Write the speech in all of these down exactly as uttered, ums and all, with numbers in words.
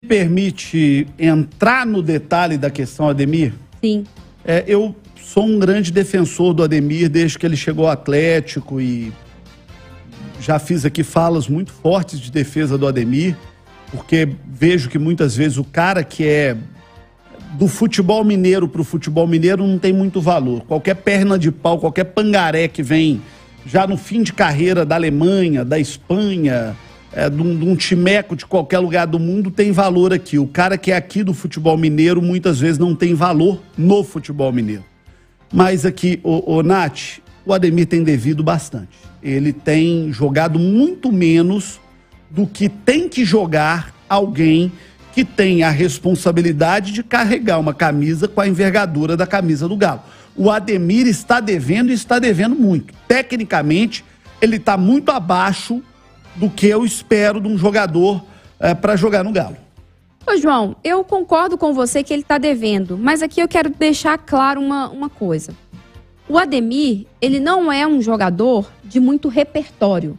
Permite entrar no detalhe da questão Ademir? Sim. É, eu sou um grande defensor do Ademir desde que ele chegou ao Atlético e já fiz aqui falas muito fortes de defesa do Ademir, porque vejo que muitas vezes o cara que é do futebol mineiro para o futebol mineiro não tem muito valor. Qualquer perna de pau, qualquer pangaré que vem já no fim de carreira da Alemanha, da Espanha, é, de, um, de um timeco de qualquer lugar do mundo tem valor aqui. O cara que é aqui do futebol mineiro muitas vezes não tem valor no futebol mineiro. Mas aqui, o, o Nath, o Ademir tem devido bastante. Ele tem jogado muito menos do que tem que jogar alguém que tem a responsabilidade de carregar uma camisa com a envergadura da camisa do Galo. O Ademir está devendo e está devendo muito. Tecnicamente, ele está muito abaixo do que eu espero de um jogador é, para jogar no Galo. Ô, João, eu concordo com você que ele está devendo, mas aqui eu quero deixar claro uma, uma coisa. O Ademir, ele não é um jogador de muito repertório.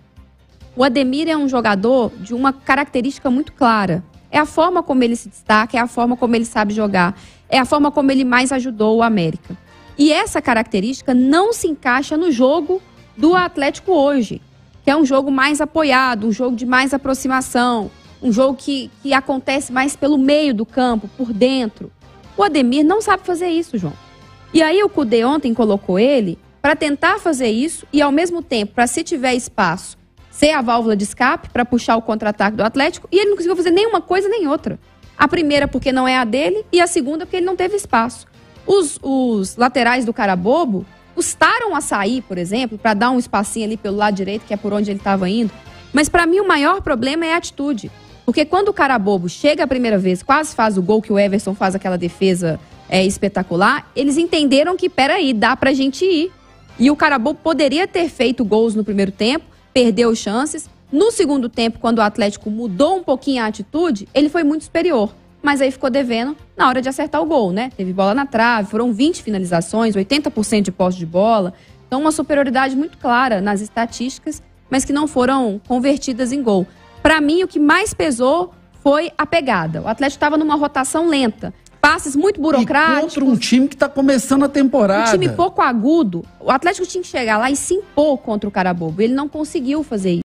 O Ademir é um jogador de uma característica muito clara. É a forma como ele se destaca, é a forma como ele sabe jogar, é a forma como ele mais ajudou o América. E essa característica não se encaixa no jogo do Atlético hoje, que é um jogo mais apoiado, um jogo de mais aproximação, um jogo que, que acontece mais pelo meio do campo, por dentro. O Ademir não sabe fazer isso, João. E aí o Cudê ontem colocou ele para tentar fazer isso e, ao mesmo tempo, para se tiver espaço, ser a válvula de escape para puxar o contra-ataque do Atlético, e ele não conseguiu fazer nenhuma coisa nem outra. A primeira porque não é a dele e a segunda porque ele não teve espaço. Os, os laterais do Carabobo custaram a sair, por exemplo, para dar um espacinho ali pelo lado direito, que é por onde ele estava indo. Mas para mim o maior problema é a atitude. Porque quando o Carabobo chega a primeira vez, quase faz o gol que o Everson faz aquela defesa é, espetacular, eles entenderam que, peraí, dá pra gente ir. E o Carabobo poderia ter feito gols no primeiro tempo, perdeu chances. No segundo tempo, quando o Atlético mudou um pouquinho a atitude, ele foi muito superior. Mas aí ficou devendo na hora de acertar o gol, né? Teve bola na trave, foram vinte finalizações, oitenta por cento de posse de bola. Então, uma superioridade muito clara nas estatísticas, mas que não foram convertidas em gol. Para mim, o que mais pesou foi a pegada. O Atlético estava numa rotação lenta. Passes muito burocráticos. E contra um time que está começando a temporada. Um time pouco agudo. O Atlético tinha que chegar lá e se impor contra o Carabobo. Ele não conseguiu fazer isso.